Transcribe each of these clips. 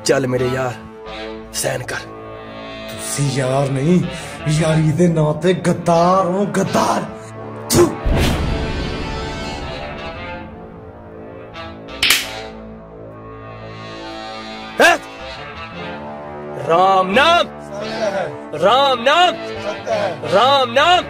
चल मेरे यार सहन कर। तुसी यार नहीं यारी दे नां ते गद्दार हो गद्दार। राम नाम राम नाम राम नाम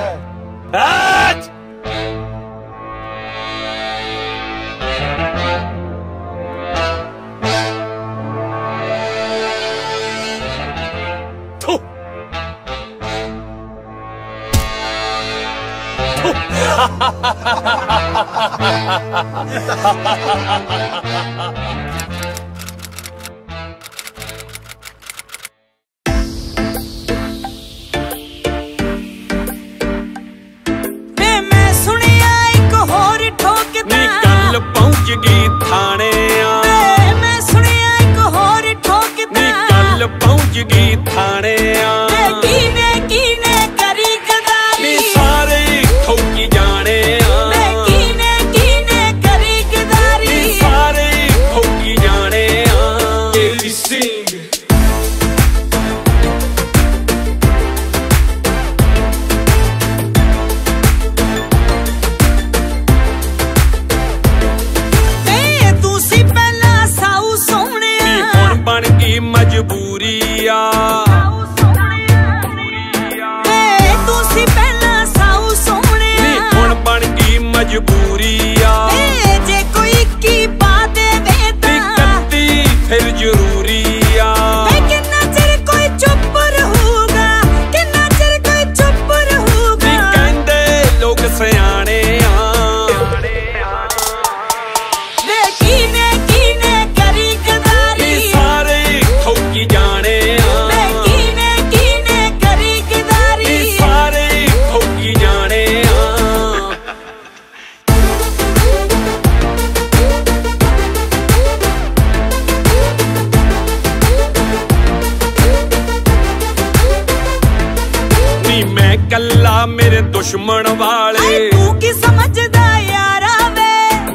दुश्मन वाले तू की समझदा यारा वे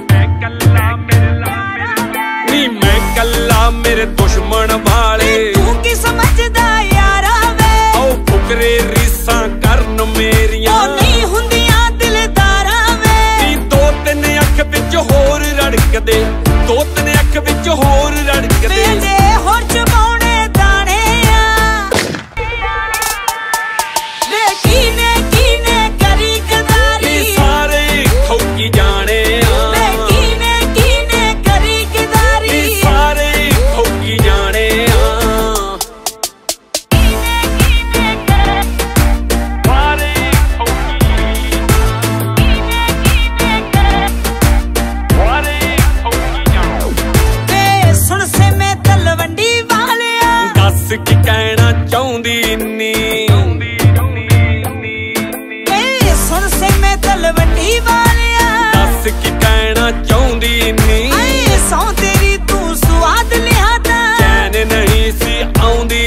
मैं कल्ला मेरे दुश्मन वाले तू की समझदा यारा वे ओ फुकरे रीसां करन मेरियां नहीं हुंदियां दिलदारा वे नी दो तीन अख विच होर रड़कदे दो तीन अख विच होर रड़कदे होर चबाउने दाने की कहना चाहती नी सुन से मैं तलवंडी वालिया दस की कहना चाहती नी सौ तेरी तू स्वाद लिया चैन नहीं सी आउंदी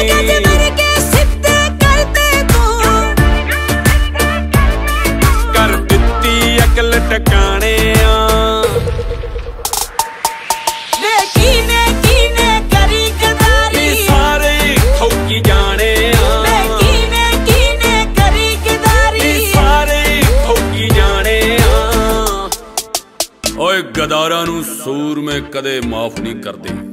कर दिती अकल टकाने गदारा नू सूर में कदे माफ नहीं करते।